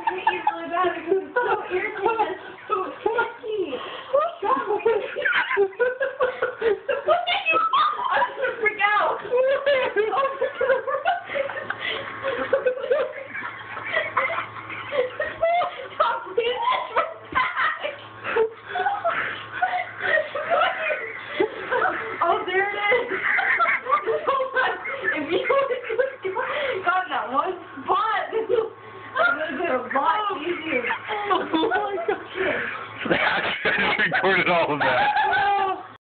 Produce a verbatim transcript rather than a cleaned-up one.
hate you really bad because it's so irritating.